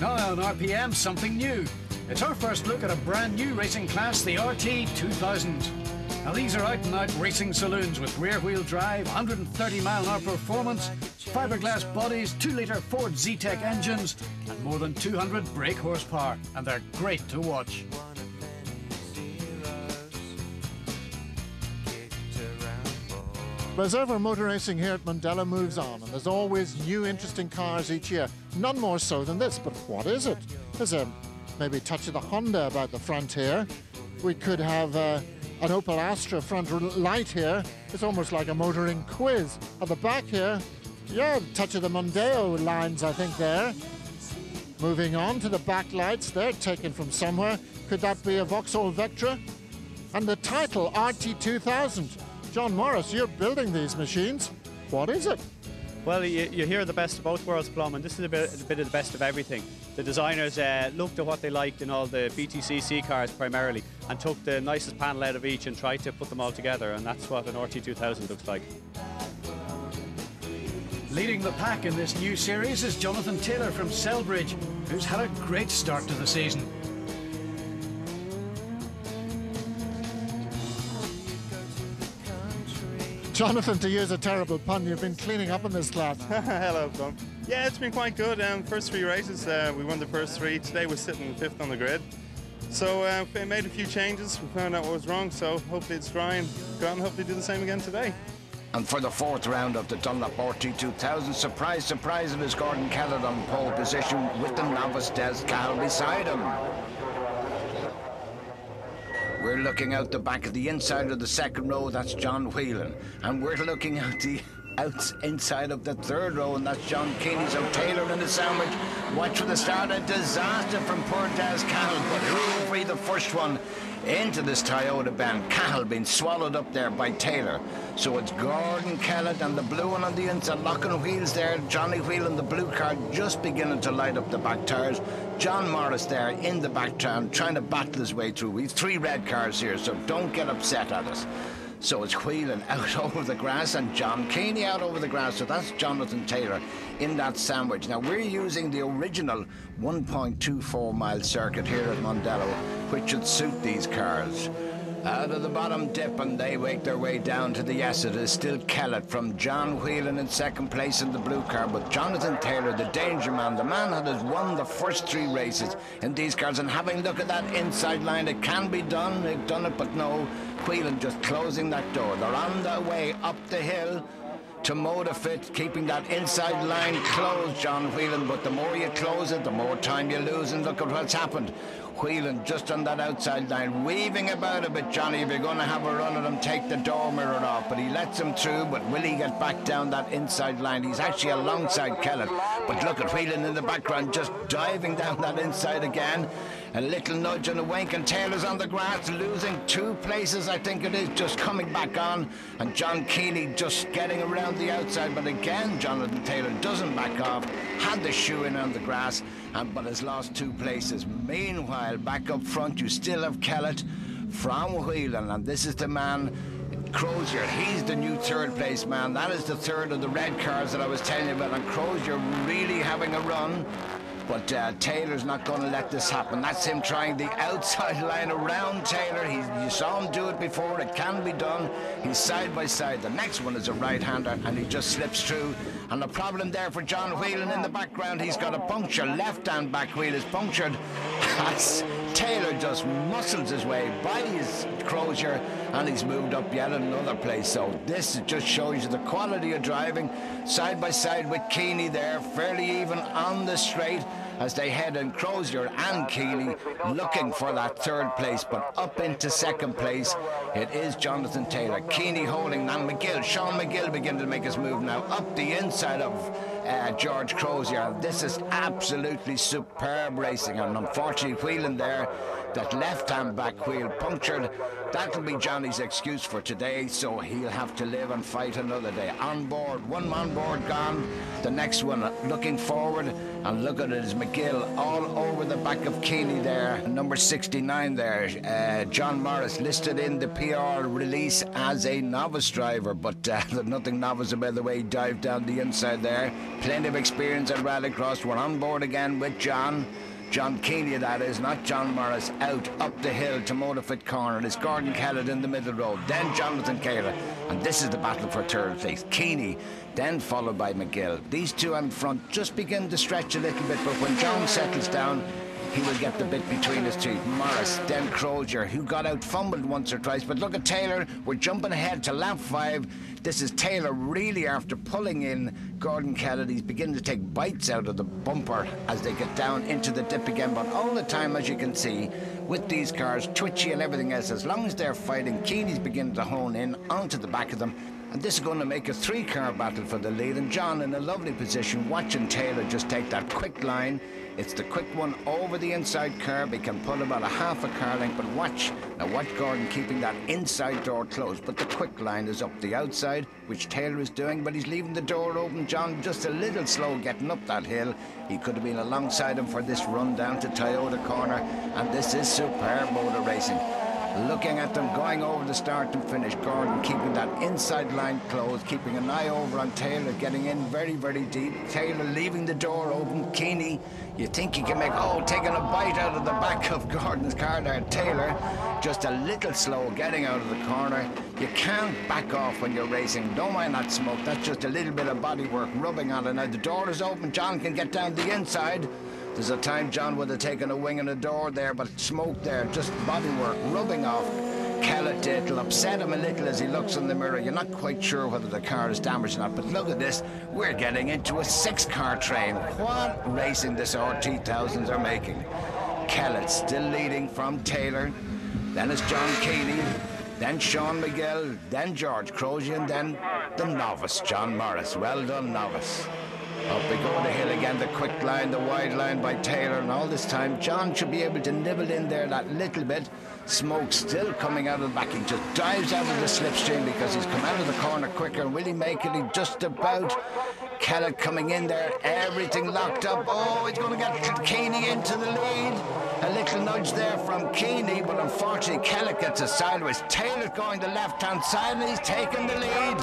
Now on RPM, something new. It's our first look at a brand new racing class, the RT2000. Now these are out-and-out racing saloons with rear-wheel drive, 130-mile-an-hour performance, fiberglass bodies, 2-litre Ford Z-Tech engines, and more than 200 brake horsepower. And they're great to watch. As ever, motor racing here at Mondello moves on, and there's always new interesting cars each year. None more so than this, but what is it? There's maybe a touch of the Honda about the front here. We could have an Opel Astra front light here. It's almost like a motoring quiz. At the back here, yeah, a touch of the Mondeo lines, I think, there. Moving on to the backlights, they're taken from somewhere. Could that be a Vauxhall Vectra? And the title, RT2000. John Morris, you're building these machines. What is it? Well, you hear the best of both worlds, Plum, and this is a bit of the best of everything. The designers looked at what they liked in all the BTCC cars primarily and took the nicest panel out of each and tried to put them all together, and that's what an RT2000 looks like. Leading the pack in this new series is Jonathan Taylor from Selbridge, who's had a great start to the season. Jonathan, to use a terrible pun, you've been cleaning up in this class. Hello, Tom. Yeah, it's been quite good. First 3 races, we won the first 3. Today we're sitting 5th on the grid. So we made a few changes. We found out what was wrong, so hopefully it's dry and go out and hopefully do the same again today. And for the 4th round of the Dunlop RT2000, surprise, surprise, it is Gordon Kellett on pole position with the novice Des Cal beside him. We're looking out the back of the inside of the 2nd row, that's John Whelan. And we're looking out the inside of the 3rd row, and that's John Keeney. So Taylor in the sandwich. Watch for the start. A disaster from poor Des Cahill, but who will be the first one into this Toyota bend? Cahill being swallowed up there by Taylor. So it's Gordon Kellett and the blue one on the inside, locking wheels there. Johnny Whelan, the blue car, just beginning to light up the back tires. John Morris there in the back town trying to battle his way through. We've 3 red cars here, so don't get upset at us. So it's Whelan out over the grass and John Keeney out over the grass. So that's Jonathan Taylor in that sandwich. Now we're using the original 1.24 mile circuit here at Mondello, which should suit these cars. Out of the bottom dip, and they make their way down to the yes. It is still Kellett from John Whelan in 2nd place in the blue car, but Jonathan Taylor, the danger man, the man that has won the first 3 races in these cars. And having a look at that inside line, it can be done. They've done it, but no. Whelan just closing that door. They're on their way up the hill to Modafit, keeping that inside line closed, John Whelan, but the more you close it, the more time you lose, and look at what's happened. Whelan just on that outside line, weaving about a bit, Johnny. If you're going to have a run at him, take the door mirror off, but he lets him through. But will he get back down that inside line? He's actually alongside Kellett, but look at Whelan in the background, just diving down that inside again. A little nudge and a wink, and Taylor's on the grass, losing 2 places, I think it is, just coming back on. And John Keeney just getting around the outside, but again, Jonathan Taylor doesn't back off, had the shoe in on the grass, but has lost 2 places. Meanwhile, back up front, you still have Kellett from Whelan, and this is the man, Crozier. He's the new 3rd place man. That is the 3rd of the red cars that I was telling you about, and Crozier really having a run. But Taylor's not going to let this happen. That's him trying the outside line around Taylor. You saw him do it before. It can be done. He's side by side. The next one is a right-hander, and he just slips through. And the problem there for John Whelan in the background, he's got a puncture. Left-hand back wheel is punctured. As Taylor just muscles his way by his Crozier, and he's moved up yet another place. So this just shows you the quality of driving. Side by side with Keeney there, fairly even on the straight, as they head in. Crozier and Keeley looking for that 3rd place, but up into 2nd place it is Jonathan Taylor. Keeney holding, and McGill, Sean McGill beginning to make his move now up the inside of George Crozier. This is absolutely superb racing, and unfortunately Whelan there that left-hand back wheel punctured. That'll be Johnny's excuse for today, so he'll have to live and fight another day. On board, one on board gone. The next one looking forward, and look at it, is McGill all over the back of Keeney there. Number 69 there, John Morris, listed in the PR release as a novice driver, but there's nothing novice about the way he dived down the inside there. Plenty of experience at Rallycross. We're on board again with John Keeney, that is, not John Morris, out up the hill to Motorfit corner. It's Gordon Kellett in the middle road, then Jonathan Caylor, and this is the battle for third place. Keeney, then followed by McGill. These two in front just begin to stretch a little bit, but when John settles down, he will get the bit between his teeth. Morris, then Crozier, who got out fumbled once or twice, but look at Taylor. We're jumping ahead to lap 5. This is Taylor really after pulling in Gordon Kellett. He's beginning to take bites out of the bumper as they get down into the dip again, but all the time, as you can see, with these cars, twitchy and everything else, as long as they're fighting, Keeney's beginning to hone in onto the back of them. And this is going to make a 3-car battle for the lead, and John in a lovely position watching Taylor just take that quick line. It's the quick one over the inside curb. He can pull about a half a car length, but watch Gordon keeping that inside door closed, but the quick line is up the outside, which Taylor is doing, but he's leaving the door open. John just a little slow getting up that hill. He could have been alongside him for this run down to Toyota corner, and this is superb motor racing. Looking at them going over the start and finish. Gordon keeping that inside line closed, keeping an eye over on Taylor, getting in very, very deep. Taylor leaving the door open. Keeney, you think he can make, taking a bite out of the back of Gordon's car there. Taylor, just a little slow getting out of the corner. You can't back off when you're racing. Don't mind that smoke. That's just a little bit of body work rubbing on it. Now the door is open. John can get down the inside. There's a time John would have taken a wing in the door there, but smoke there, just bodywork rubbing off Kellett. It'll upset him a little as he looks in the mirror. You're not quite sure whether the car is damaged or not, but look at this. We're getting into a 6-car train. What racing this RT2000s are making. Kellett still leading from Taylor. Then it's John Keeney. Then Sean McGill. Then George Crozier. And then the novice, John Morris. Well done, novice. Up we go the hill again, the quick line, the wide line by Taylor, and all this time John should be able to nibble in there that little bit. Smoke still coming out of the back. He just dives out of the slipstream because he's come out of the corner quicker. Will he make it? He just about. Kellett coming in there, everything locked up. He's going to get Keeney into the lead. A little nudge there from Keeney, but unfortunately Kellett gets a sideways. Taylor going the left-hand side, and he's taking the lead.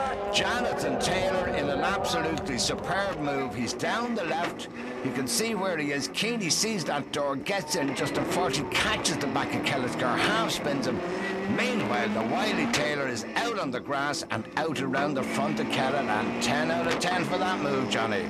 Jonathan Taylor in an absolutely superb move. He's down the left. You can see where he is. Keeney sees that door, gets in, just unfortunately catches the back of Kellett's car, half spins him. Meanwhile, the wily Taylor is out on the grass and out around the front of Kellett, and 10 out of 10 for that move, Johnny.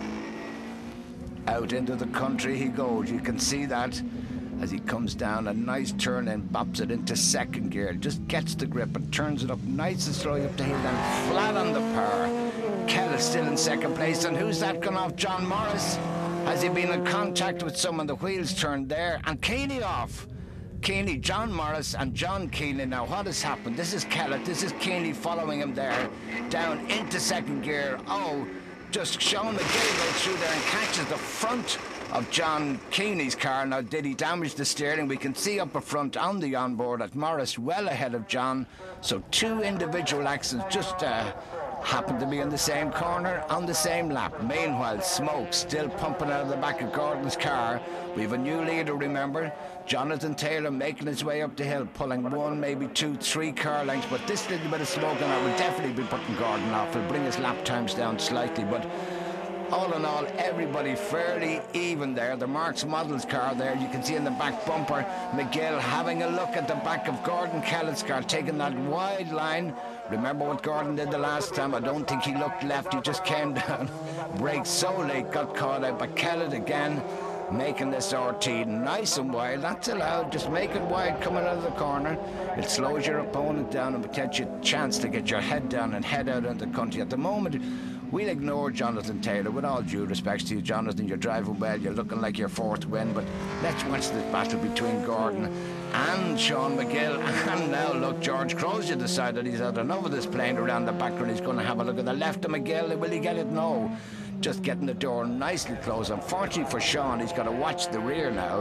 Out into the country he goes. You can see that as he comes down, a nice turn and bops it into second gear. Just gets the grip and turns it up nice and slowly up the hill, then flat on the power. Kellett still in second place, and who's that gone off? John Morris. Has he been in contact with someone? The wheels turned there, and Keeney off. Keeney, John Morris and John Keeney. Now what has happened? This is Kellett, this is Keeney following him there, down into second gear. Just Sean McGill goes through there and catches the front of John Keeney's car. Now, did he damage the steering? We can see up front on the onboard at Morris well ahead of John. So 2 individual accidents just happened to be in the same corner on the same lap. Meanwhile, smoke still pumping out of the back of Gordon's car. We have a new leader, remember. Jonathan Taylor making his way up the hill, pulling 1, maybe 2, 3 car lengths. But this little bit of smoke and that will definitely be putting Gordon off. It'll bring his lap times down slightly, but all in all, everybody fairly even there. The Marks Models car there, you can see in the back bumper, McGill having a look at the back of Gordon Kellett's car, taking that wide line. Remember what Gordon did the last time? I don't think he looked left, he just came down. Braked so late, got caught out, but Kellett again, making this RT nice and wide. That's allowed, just make it wide coming out of the corner. It slows your opponent down and gets you a chance to get your head down and head out into the country. At the moment, we'll ignore Jonathan Taylor. With all due respect to you, Jonathan, you're driving well, you're looking like your 4th win, but let's watch this battle between Gordon and Sean McGill. And now look, George Crozier decided he's had enough of this playing around the background. He's going to have a look at the left of McGill. Will he get it? No. Just getting the door nicely closed. Unfortunately for Sean, he's got to watch the rear now.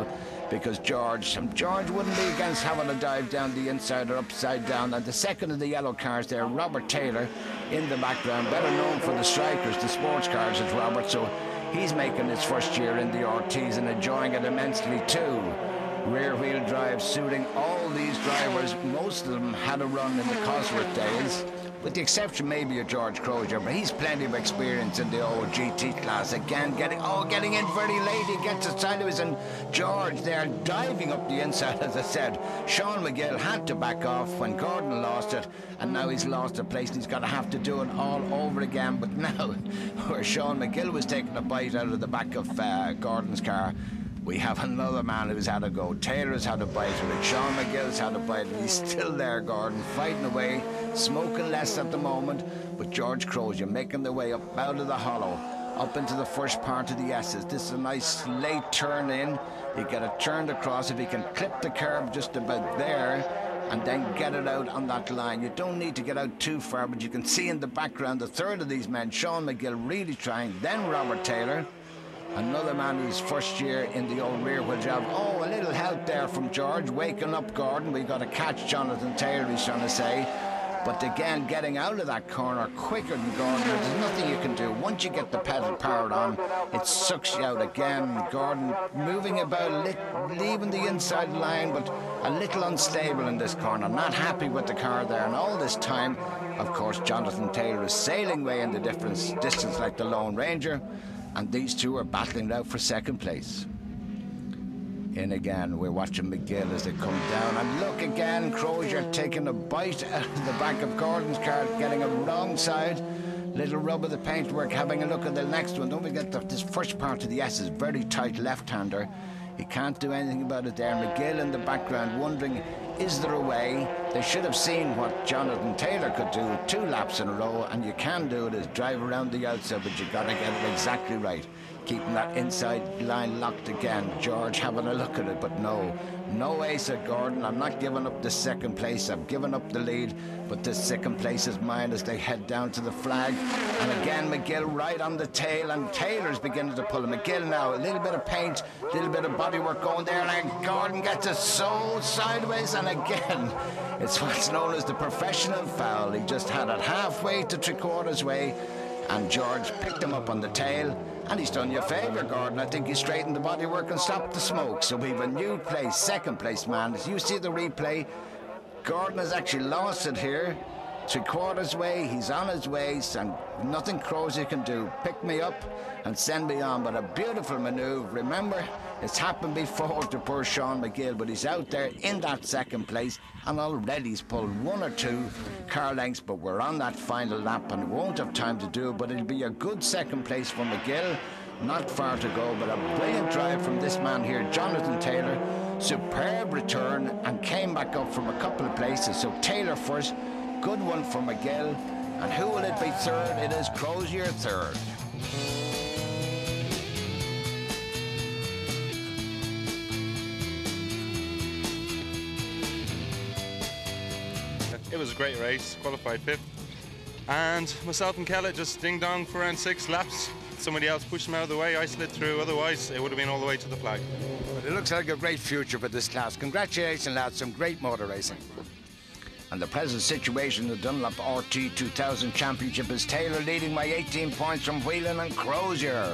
because George wouldn't be against having a dive down the inside or upside down. And the second of the yellow cars there, Robert Taylor, in the background, better known for the strikers, the sports cars as Robert, so he's making his first year in the RTs and enjoying it immensely too. Rear wheel drive suiting all these drivers. Most of them had a run in the Cosworth days, with the exception maybe of George Crozier, but he's plenty of experience in the old GT class. Again, getting in very late. He gets it sideways, and George there diving up the inside, as I said. Sean McGill had to back off when Gordon lost it, and now he's lost a place and he's got to have to do it all over again. But now, where Sean McGill was taking a bite out of the back of Gordon's car, we have another man who's had a go. Taylor's had a bite of it. Sean McGill's had a bite of it. He's still there, Gordon, fighting away, smoking less at the moment. But George Crozier making their way up out of the hollow, up into the first part of the S's. This is a nice late turn in. He get it turned across. If he can clip the curb just about there and then get it out on that line. You don't need to get out too far, but you can see in the background the third of these men, Sean McGill, really trying. Then Robert Taylor, another man who's first year in the old rear wheel job. Oh, a little help there from George, waking up Gordon. We got to catch Jonathan Taylor, he's trying to say. But again, getting out of that corner quicker than Gordon. There's nothing you can do. Once you get the pedal powered on, it sucks you out again. Gordon moving about, leaving the inside line, but a little unstable in this corner. Not happy with the car there. And all this time, of course, Jonathan Taylor is sailing away in the distance like the Lone Ranger. And these two are battling it out for second place. In again, we're watching McGill as they come down. And look again, Crozier taking a bite out of the back of Gordon's car, getting a wrong side. Little rub of the paintwork, having a look at the next one. Don't forget that this first part of the S is very tight left-hander. He can't do anything about it there. McGill in the background wondering, is there a way? They should have seen what Jonathan Taylor could do 2 laps in a row, and you can do it, is drive around the outside, but you got to get it exactly right. Keeping that inside line locked again. George having a look at it, but no ace at Gordon. I'm not giving up the second place. I've given up the lead, but the second place is mine as they head down to the flag. And again, McGill right on the tail, and Taylor's beginning to pull him. McGill now, a little bit of paint, a little bit of bodywork going there, and Gordon gets it so sideways, and again, it's what's known as the professional foul. He just had it halfway to 3/4 way, and George picked him up on the tail. And he's done you a favour, Gordon. I think he straightened the bodywork and stopped the smoke. So we've a new place, second place, man. As you see the replay, Gordon has actually lost it here. 3/4 way, he's on his way, and nothing Crozier can do. Pick me up and send me on. But a beautiful manoeuvre. Remember, it's happened before to poor Sean McGill, but he's out there in that second place, and already he's pulled 1 or 2 car lengths, but we're on that final lap and won't have time to do it, but it'll be a good second place for McGill. Not far to go, but a brilliant drive from this man here, Jonathan Taylor. Superb return and came back up from a couple of places. So Taylor first, good one for McGill. And who will it be third? It is Crozier third. It was a great race, qualified 5th. And myself and Kellett just ding-dong for around 6 laps. Somebody else pushed him out of the way, I slid through, otherwise it would have been all the way to the flag. But it looks like a great future for this class. Congratulations, lads, some great motor racing. And the present situation in the Dunlop RT2000 Championship is Taylor leading by 18 points from Whelan and Crozier.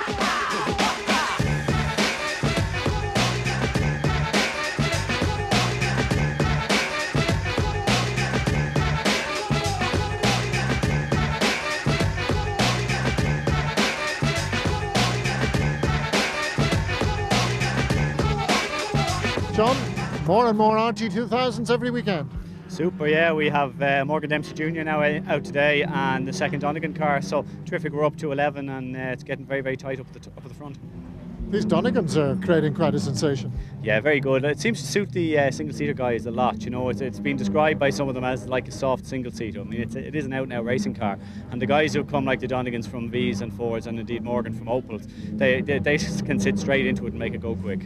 John, more and more RT2000s every weekend. Super, yeah, we have Morgan Dempsey Jr. now out today, and the second Donegan car, so terrific. We're up to 11, and it's getting very, very tight up at the front. These Donegans are creating quite a sensation. Yeah, very good. It seems to suit the single-seater guys a lot. You know, it's been described by some of them as like a soft single-seater. I mean, it is an out-and-out racing car, and the guys who come like the Donegans from V's and Fords, and indeed Morgan from Opels, they can sit straight into it and make it go quick.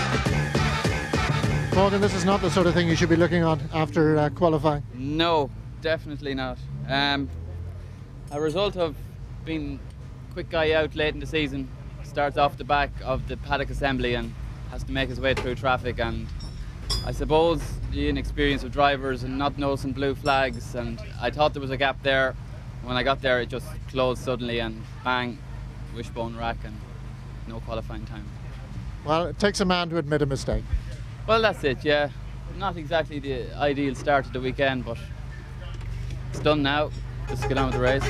Morgan, this is not the sort of thing you should be looking on after qualifying. No, definitely not. A result of being quick guy out late in the season, starts off the back of the paddock assembly and has to make his way through traffic, and I suppose the inexperience of drivers and not noticing blue flags, and I thought there was a gap there. When I got there it just closed suddenly and bang, wishbone rack and no qualifying time. Well, it takes a man to admit a mistake. Well, that's it, yeah. Not exactly the ideal start of the weekend, but it's done now. Just get on with the race.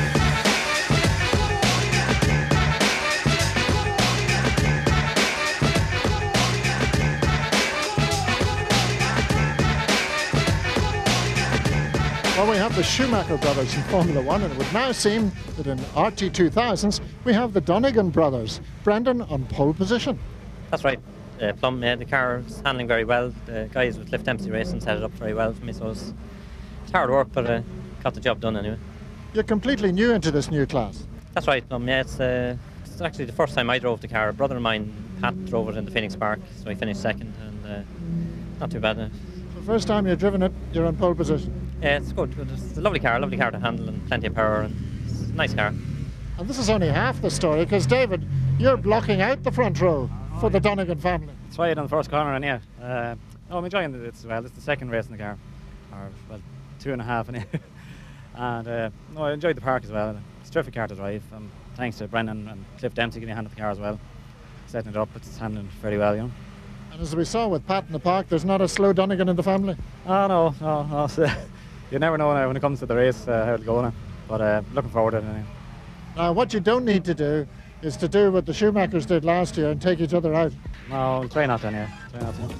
Well, we have the Schumacher brothers in Formula One, and it would now seem that in RT2000s we have the Donegan brothers. Brendan on pole position. That's right. Plum, the car is handling very well. The guys with Cliff Dempsey Racing set it up very well for me, so it's hard work, but got the job done anyway. You're completely new into this new class. That's right, Plum. Yeah, it's actually the first time I drove the car. A brother of mine, Pat, drove it in the Phoenix Park, so he finished second, and not too bad. The first time you've driven it, you're on pole position. Yeah, it's good. It's a lovely car to handle, and plenty of power, and it's a nice car. And this is only half the story, because David, you're blocking out the front row for the Donegan family. That's right, on the first corner, and yeah. I'm enjoying it as well. It's the second race in the car, or well, 2.5 anyway. And no, I enjoyed the park as well. It's a terrific car to drive. Thanks to Brendan and Cliff Dempsey giving me a hand at the car as well. Setting it up, it's handling very well, you know. And as we saw with Pat in the park, there's not a slow Donegan in the family. Oh, no. So, you never know when it comes to the race how it'll go now. But looking forward to it anyway. Now, what you don't need to do is to do what the Schumachers did last year and take each other out. No, we'll try not to anyway. Try not to.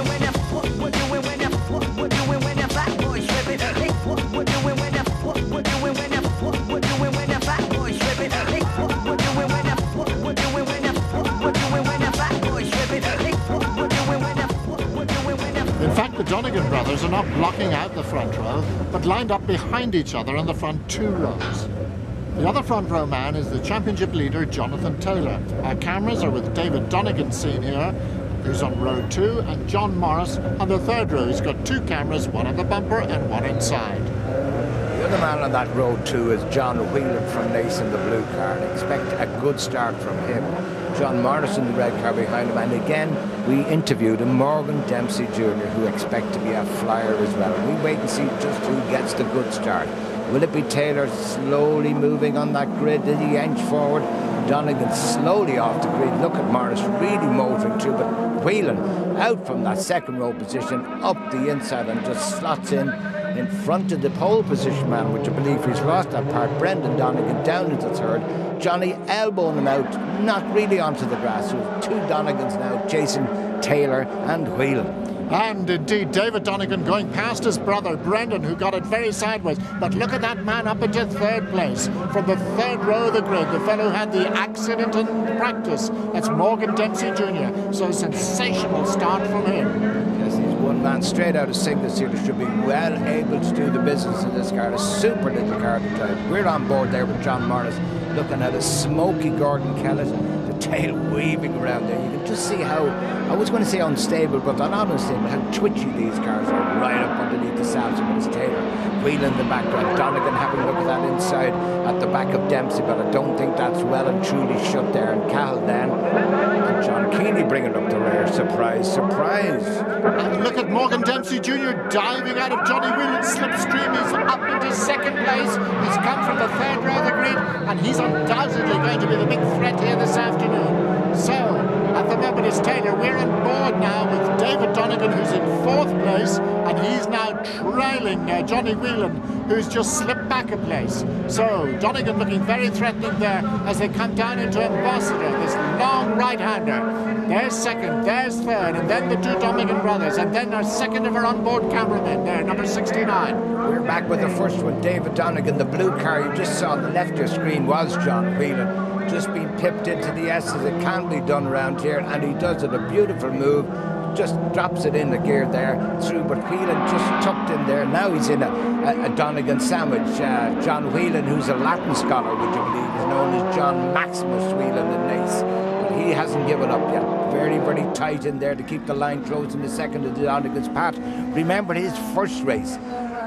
In fact, the Donegan brothers are not blocking out the front row, but lined up behind each other in the front two rows. The other front row man is the championship leader, Jonathan Taylor. Our cameras are with David Donegan seen here, who's on row 2, and John Morris on the third row. He's got 2 cameras, one on the bumper and one inside. The other man on that row 2 is John Whelan from Nace in the blue car. Expect a good start from him. John Morris in the red car behind him, and again we interviewed him, Morgan Dempsey Jr., who expect to be a flyer as well. We wait and see just who gets the good start. Will it be Taylor slowly moving on that grid? Did he inch forward? Donegan slowly off the grid. Look at Morris really motoring too, but Whelan out from that second row position up the inside and just slots in front of the pole position man, which I believe he's lost that part. Brendan Donegan down into third. Johnny elbowing him out, not really onto the grass. So 2 Donegans now chasing Taylor and Whelan. And indeed, David Donegan going past his brother, Brendan, who got it very sideways. But look at that man up into third place from the third row of the grid, the fellow who had the accident in practice. That's Morgan Dempsey Jr. So a sensational start from him. Yes, he's one man straight out of Cygnus here that should be well able to do the business in this car. A super little car to drive. We're on board there with John Morris, looking at a smoky Gordon Kellett, the tail weaving around there. You can just see how, I was going to say unstable, but they're not unstable, how twitchy these cars are right up underneath the saddles of his Taylor. Wheel in the background, Donegan having a look at that inside at the back of Dempsey, but I don't think that's well and truly shut there. And Cahill then, and John Keeney bringing up the rear. Surprise, surprise. And look at Morgan Dempsey Jr. diving out of Johnny Whelan's slipstream. He's up into second place. He's come from the third row of the grid, and he's undoubtedly going to be the big threat here this afternoon. So, at the moment it's Taylor. We're on board now with David Donegan, who's in 4th place, and he's now trailing Johnny Whelan, who's just slipped back a place. So Donegan looking very threatening there as they come down into Ambassador, this long right-hander. There's second, there's third, and then the 2 Donegan brothers, and then our second of our onboard cameramen there, number 69. We're back with the first one, David Donegan. The blue car you just saw on the left of your screen was John Whelan. Just being pipped into the S's. It can be done around here, and he does it, a beautiful move. Just drops it in the gear there through, but Whelan just tucked in there. Now he's in a Donegan sandwich. John Whelan, who's a Latin scholar, would you believe, is known as John Maximus Whelan in Nace. But he hasn't given up yet. Very, very tight in there to keep the line closed in the second of the Donegan's Pat. Remember his first race.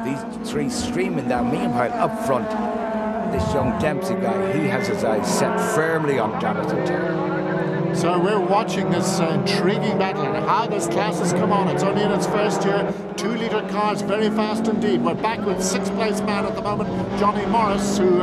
These three streaming down. Meanwhile, up front, this young Dempsey guy, he has his eyes set firmly on Jonathan Taylor. So we're watching this intriguing battle and how this class has come on. It's only in its first year. 2-litre cars, very fast indeed. We're back with 6th place man at the moment, Johnny Morris, who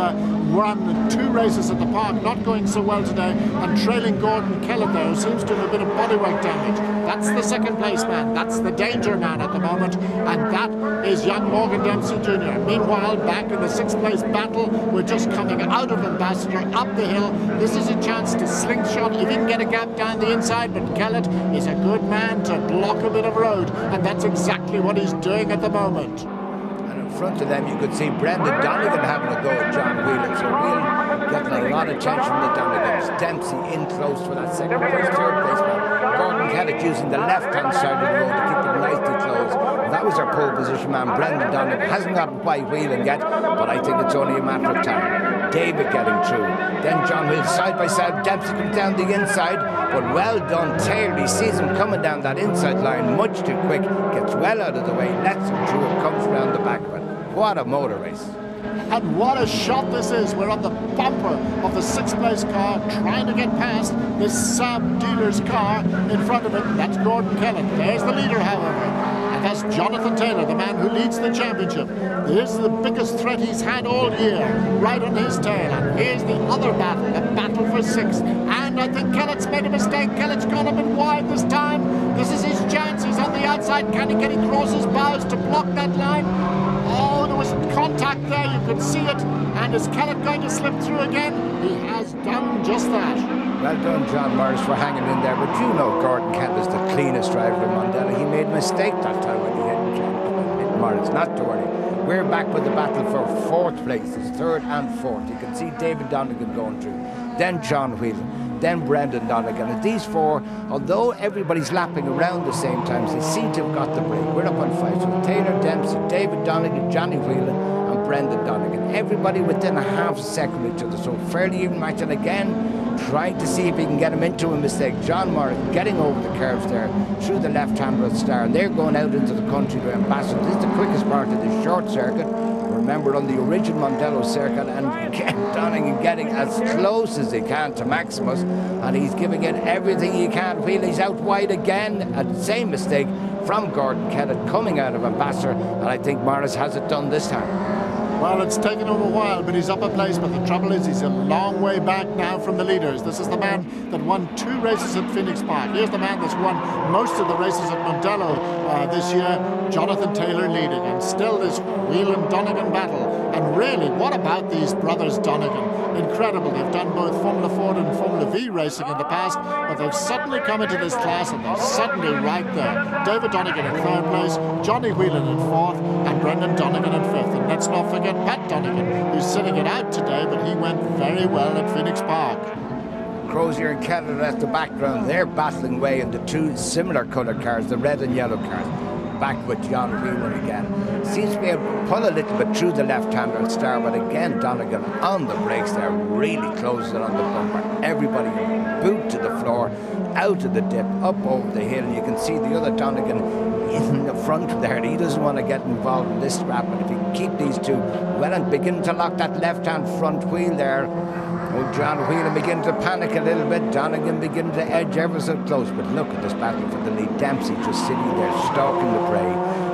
won 2 races at the park, not going so well today, and trailing Gordon Kellett there, who seems to have a bit of bodywork damage. That's the 2nd place man. That's the danger man at the moment, and that is young Morgan Dempsey Jr. Meanwhile, back in the 6th place battle, we're just coming out of Ambassador, up the hill. This is a chance to slingshot if he can get a gap down the inside, but Kellett is a good man to block a bit of road, and that's exactly what he's doing at the moment. And in front of them, you could see Brendan Donegan having a go at John Whelan. So Whelan getting a lot of attention from the Donegans. Dempsey in close for that 2nd place, 3rd place man. Gordon Kellett using the left-hand side of the road to keep it nicely closed. And that was our pole position man, Brendan Donegan. Hasn't gotten by Whelan yet, but I think it's only a matter of time. David getting through. Then John Whelan side by side. Dempsey comes down the inside, but well done Taylor. He sees him coming down that inside line much too quick. Gets well out of the way, lets him through and comes around the back of it. What a motor race. And what a shot this is. We're on the bumper of the 6th place car, trying to get past this Saab dealer's car in front of it. That's Gordon Kellett. There's the leader, however. And that's Jonathan Taylor, the man who leads the championship. Here's the biggest threat he's had all year, right on his tail. And here's the other battle, the battle for 6th. And I think Kellett's made a mistake. Kellett's gone a bit wide this time. This is his chance. He's on the outside. Can he get across his bows to block that line? Oh, there was contact there, you could see it. And is Kellett going to slip through again? He has done just that. Well done, John Morris, for hanging in there. But you know Gordon Kellett is the cleanest driver in Mandela. He made a mistake that time when he hit Morris, not to worry. We're back with the battle for 4th places, 3rd and 4th. You can see David Donegan going through. Then John Whelan. Then Brendan Donegan. And these 4, although everybody's lapping around the same time, they seem to have got the break. We're up on 5. So Taylor Dempsey, David Donegan, Johnny Whelan, and Brendan Donegan. Everybody within a half a second of each other. So fairly even match. And again, trying to see if he can get him into a mistake. John Morris getting over the curves there through the left-hand road star. And they're going out into the country to Ambassador. This is the quickest part of this short circuit. Remember, on the original Mondello circuit, and Donegan getting as close as he can to Maximus, and he's giving it everything he can. Wheely's out wide again, a same mistake from Gordon Kellett coming out of Ambassador, and I think Morris has it done this time. Well, it's taken him a while, but he's up a place. But the trouble is, he's a long way back now from the leaders. This is the man that won 2 races at Phoenix Park. Here's the man that's won most of the races at Mondello this year, Jonathan Taylor leading. And still this Whelan-Donegan battle. And really, what about these brothers Donegan? Incredible. They've done both Formula Ford and Formula V racing in the past, but they've suddenly come into this class and they're suddenly right there. David Donegan in 3rd place, Johnny Whelan in 4th, and Brendan Donegan in 5th. And let's not forget Pat Donegan, who's sitting it out today, but he went very well at Phoenix Park. Crozier and Kellett at the background. They're battling away in the 2 similar coloured cars, the red and yellow cars. Back with John Whelan again. Seems to be able to pull a little bit through the left-hander star, but again Donegan on the brakes there, really closes it on the bumper. Everybody boot to the floor, out of the dip, up over the hill, and you can see the other Donegan in the front there. He doesn't want to get involved in this scrap, but if he can keep these 2 well and begin to lock that left-hand front wheel there, John Whelan beginning to panic a little bit. Donegan beginning to edge ever so close. But look at this battle for the lead. Dempsey just sitting there stalking the prey.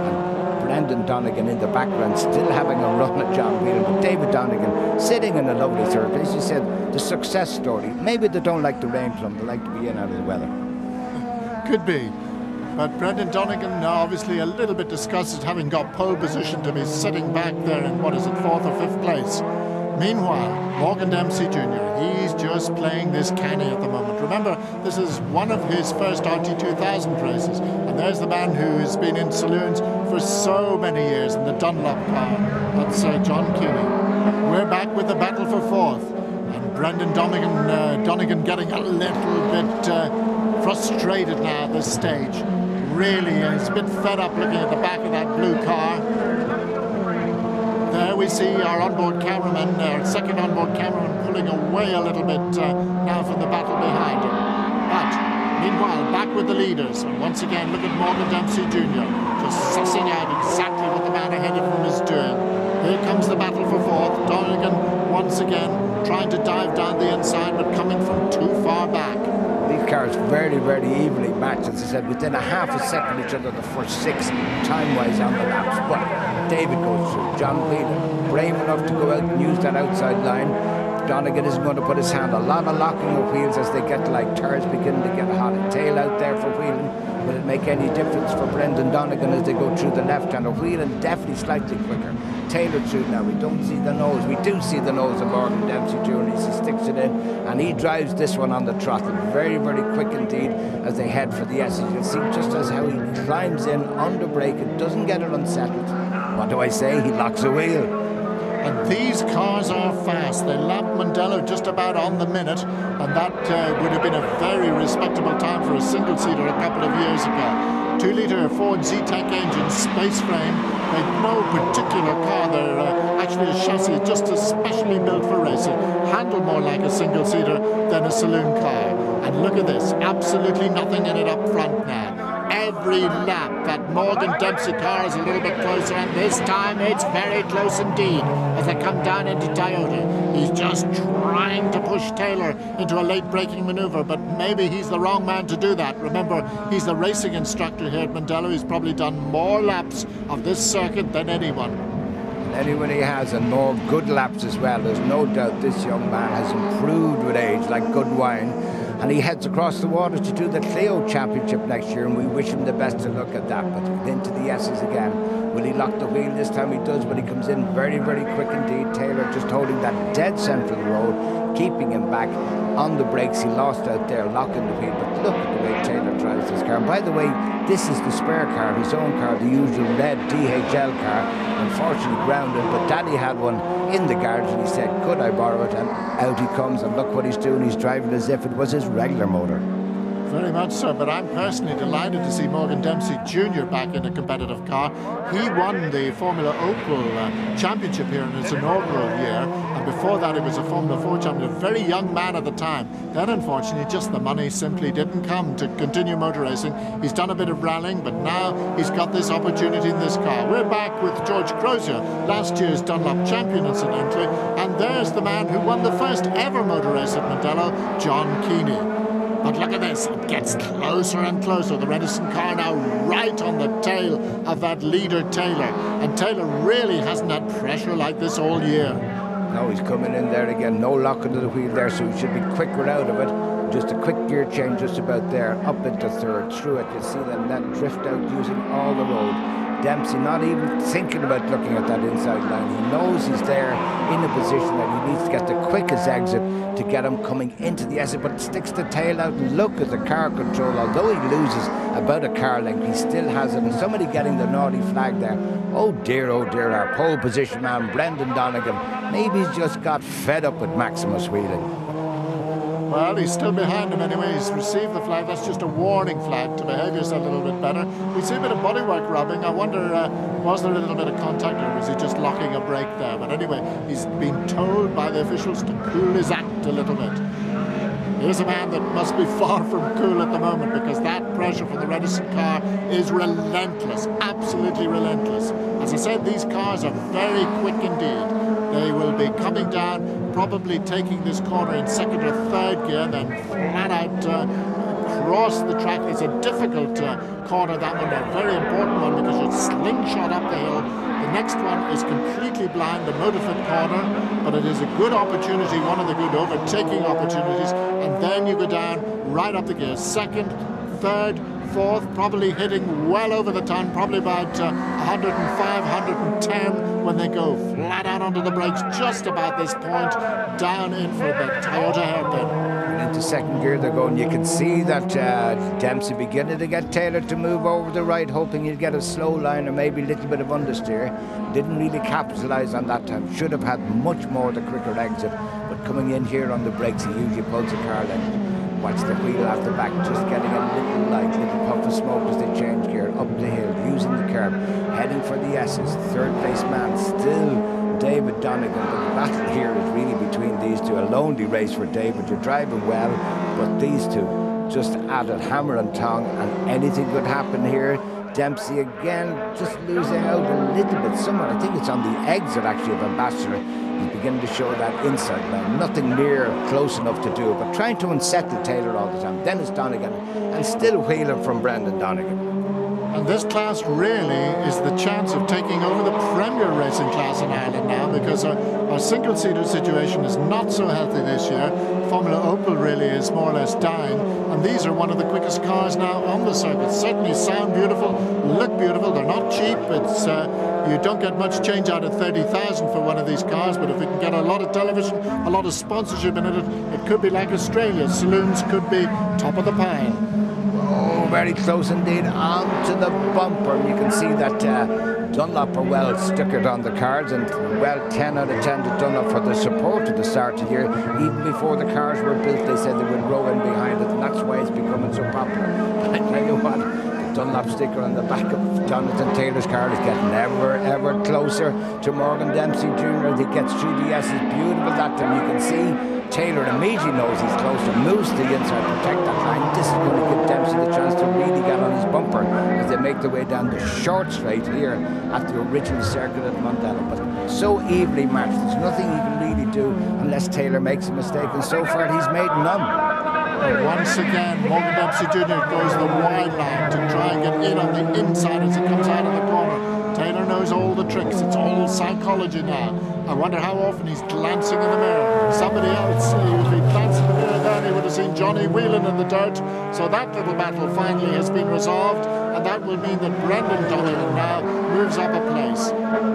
And Brendan Donegan in the background still having a run at John Whelan. But David Donegan sitting in a lovely 3rd place. As you said, the success story. Maybe they don't like the rain clump. They like to be in out of the weather. Could be. But Brendan Donegan obviously a little bit disgusted, having got pole position, to be sitting back there in, 4th or 5th place. Meanwhile, Morgan Dempsey Jr., he's just playing this canny at the moment. Remember, this is one of his first RT2000 races. And there's the man who has been in saloons for so many years in the Dunlop car. That's John Keeley. We're back with the battle for 4th. And Brendan Donegan getting a little bit frustrated now at this stage. Really, he's a bit fed up looking at the back of that blue car. There we see our onboard cameraman, our 2nd onboard cameraman, pulling away a little bit now from the battle behind him. But meanwhile, back with the leaders. And once again, look at Morgan Dempsey Jr. just sussing out exactly what the man ahead of him is doing. Here comes the battle for fourth. Donegan once again trying to dive down the inside, but coming from too far back. These cars very, very evenly matched, as I said, within a half a second of each other the first 6 time-wise on the laps. But David goes through. John Whelan, brave enough to go out and use that outside line. Donegan isn't going to put his hand. A lot of locking of wheels as they get like tires beginning to get hot. A tail out there for Whelan. Will it make any difference for Brendan Donegan as they go through the left-hander? Whelan definitely slightly quicker. Taylor through now. We don't see the nose. We do see the nose of Morgan Dempsey Jr. as he sticks it in, and he drives this one on the throttle. Very, very quick indeed as they head for the S. You can see just as how he climbs in on the brake and doesn't get it unsettled. What do I say? He locks a wheel. And these cars are fast. They lap Mondello just about on the minute, and that would have been a very respectable time for a single-seater a couple of years ago. 2-litre Ford Z-Tech engine, space frame. They've no particular car. They're actually a chassis just especially built for racing. Handle more like a single-seater than a saloon car. And look at this, absolutely nothing in it up front now. Every lap that Morgan Dempsey car is a little bit closer, and this time it's very close indeed as they come down into Toyota. He's just trying to push Taylor into a late braking maneuver, but maybe he's the wrong man to do that. Remember, he's the racing instructor here at Mondello. He's probably done more laps of this circuit than anyone. Anyone he has, and more good laps as well. There's no doubt this young man has improved with age like good wine. And he heads across the water to do the Clio Championship next year, and we wish him the best of luck at that. But into the S's again. Will he lock the wheel this time? He does, but he comes in very, very quick indeed. Taylor just holding that dead centre of the road, keeping him back on the brakes. He lost out there, locking the wheel. But look at the way Taylor drives this car. And by the way, this is the spare car, his own car, the usual red DHL car. Unfortunately grounded, but Daddy had one in the garage, and he said, could I borrow it? And out he comes, and look what he's doing. He's driving as if it was his regular motor. Very much so, but I'm personally delighted to see Morgan Dempsey Jr. back in a competitive car. He won the Formula Opel Championship here in his inaugural year, and before that he was a Formula 4 champion, a very young man at the time. Then unfortunately just the money simply didn't come to continue motor racing. He's done a bit of rallying, but now he's got this opportunity in this car. We're back with George Crozier, last year's Dunlop champion incidentally, and there's the man who won the first ever motor race at Mondello, John Keeney. But look at this, it gets closer and closer. The Redison car now right on the tail of that leader Taylor. And Taylor really hasn't had pressure like this all year. No, he's coming in there again. No lock into the wheel there, so he should be quicker out of it. Just a quick gear change just about there. Up into third, through it. You see them then drift out using all the road. Dempsey not even thinking about looking at that inside line. He knows he's there in a position that he needs to get the quickest exit to get him coming into the exit, but sticks the tail out, and look at the car control. Although he loses about a car length, he still has it, and somebody getting the naughty flag there. Oh dear, our pole position man, Brendan Donegan. Maybe he's just got fed up with Maximus Whelan. Well, he's still behind him anyway. He's received the flag. That's just a warning flag to behave yourself a little bit better. We see a bit of bodywork rubbing. I wonder, was there a little bit of contact, or was he just locking a brake there? But anyway, he's been told by the officials to cool his act a little bit. Here's a man that must be far from cool at the moment, because that pressure from the Redison car is relentless, absolutely relentless. As I said, these cars are very quick indeed. They will be coming down, probably taking this corner in second or third gear, and then flat out across the track. It's a difficult corner, that one, a very important one, because it's slingshot up the hill. The next one is completely blind, the Motorfit corner, but it is a good opportunity, one of the good overtaking opportunities, and then you go down right up the gears. Second, third, fourth, probably hitting well over the ton, probably about 105, 110 when they go flat out onto the brakes just about this point, down in for the Toyota hairpin. And into second gear they're going. You can see that Dempsey beginning to get Taylor to move over the right, hoping he'd get a slow line or maybe a little bit of understeer. Didn't really capitalise on that time. Should have had much more the quicker exit, but coming in here on the brakes, he usually pulls the car length. Watch the wheel off the back, just getting a little light, little puff of smoke as they change gear up the hill, using the curb, heading for the S's. Third place man, still David Donegan. The battle here is really between these two. A lonely race for David. You're driving well, but these two, just added hammer and tongue, and anything could happen here. Dempsey again just losing out a little bit somewhere. I think it's on the exit actually of Ambassador. He's beginning to show that inside line. Nothing near close enough to do, but trying to unsettle Taylor all the time. Dennis Donegan, and still wheeling from Brendan Donegan. And this class really is the chance of taking over the premier racing class in Ireland now, because our single-seater situation is not so healthy this year. Formula Opel really is more or less dying, and these are one of the quickest cars now on the circuit. Certainly sound beautiful, look beautiful, they're not cheap. It's you don't get much change out of 30,000 for one of these cars, but if we can get a lot of television, a lot of sponsorship in it, it could be like Australia. Saloons could be top of the pile. Oh, very close indeed, onto the bumper. You can see that Dunlop are well stickered on the cards, and well 10 out of 10 to Dunlop for the support at the start of the year. Even before the cars were built, they said they would row in behind it, and that's why it's becoming so popular. I tell you what, the Dunlop sticker on the back of Jonathan Taylor's car is getting ever closer to Morgan Dempsey Jr. He gets through the S. It's beautiful that time. You can see Taylor immediately knows he's close and moves to the inside to protect that line. This is going to give Dempsey the chance to really get on his bumper as they make their way down the short straight here at the original circuit at Mondella. But so evenly matched, there's nothing he can really do unless Taylor makes a mistake, and so far he's made none. Once again, Morgan Dempsey Jr. goes the wide line to try and get in on the inside as it comes out of the corner. Taylor knows all the tricks. It's all psychology now. I wonder how often he's glancing in the mirror. Somebody else, he would be glancing in the mirror then, he would have seen Johnny Whelan in the dirt. So that little battle finally has been resolved, and that will mean that Brendan Donegan now moves up a place.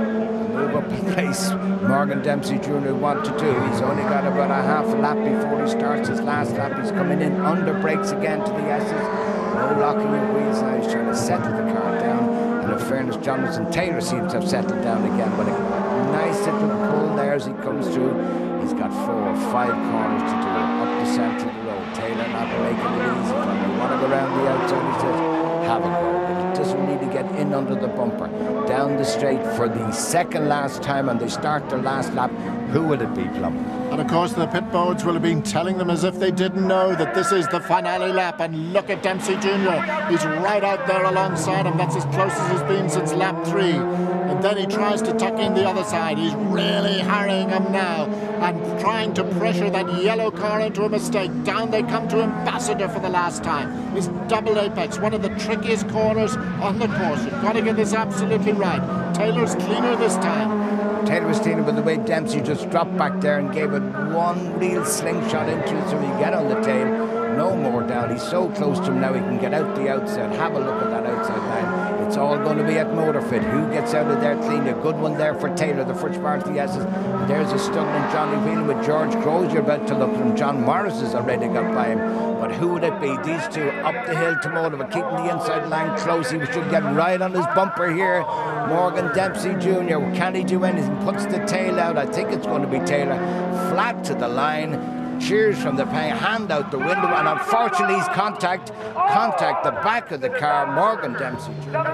Move up a place Morgan Dempsey Jr. want to do. He's only got about a half a lap before he starts his last lap. He's coming in under brakes again to the S's. No locking of wheels now. He's trying to settle the car down. And in fairness, Jonathan Taylor seems to have settled down again. But a nice little pull there as he comes through. He's got 4 or 5 corners to do up the centre of the road. Taylor not making it easy for him. Want to go around the outside, he says, have a go. But he doesn't need to get in under the bumper. Down the straight for the second last time, and they start their last lap. Who will it be, Plum? And of course the pit boards will have been telling them as if they didn't know that this is the finale lap. And look at Dempsey Jr. He's right out there alongside him. That's as close as he's been since lap 3. And then he tries to tuck in the other side. He's really harrying him now and trying to pressure that yellow car into a mistake. Down they come to Ambassador for the last time. It's double apex, one of the trickiest corners on the course. You've got to get this absolutely right. Taylor's cleaner this time. Taylor was cleaner, but the way Dempsey just dropped back there and gave it one real slingshot into it so he get on the tail. No more down. He's so close to him now he can get out the outside. Have a look at that outside line. It's all going to be at Motorfit. Who gets out of there clean? A good one there for Taylor, the first part of the S's. And there's a struggling Johnny Whelan with George Crozier about to look at him. John Morris has already got by him. But who would it be? These two up the hill to Motorfit, keeping the inside line close. He should get right on his bumper here. Morgan Dempsey Jr. Can he do anything? Puts the tail out. I think it's going to be Taylor. Flat to the line. Cheers from the hand out the window, and unfortunately he's contact the back of the car, Morgan Dempsey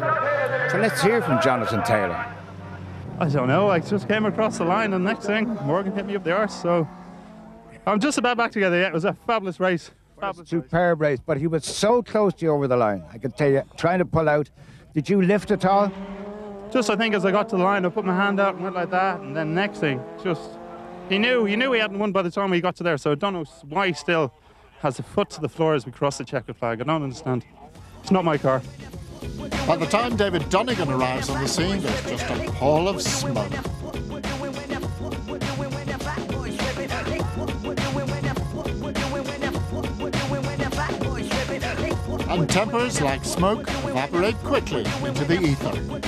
Jr. So let's hear from Jonathan Taylor. I don't know, I just came across the line, and next thing Morgan hit me up the arse, so I'm just about back together. Yeah, it was a fabulous race. Superb race, but he was so close to you over the line. I can tell you, trying to pull out. Did you lift at all? Just, I think, as I got to the line, I put my hand out and went like that, and then next thing, just he knew he hadn't won by the time he got to there, so I don't know why he still has a foot to the floor as we cross the checkered flag. I don't understand. It's not my car. By the time David Donegan arrives on the scene, there's just a pall of smoke. And tempers, like smoke, evaporate quickly into the ether.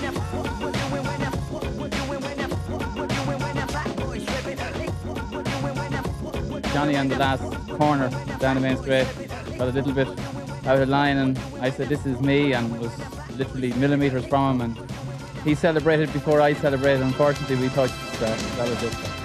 Johnny on the last corner down the main straight got a little bit out of line, and I said this is me, and was literally millimetres from him, and he celebrated before I celebrated. Unfortunately we touched, so that was it.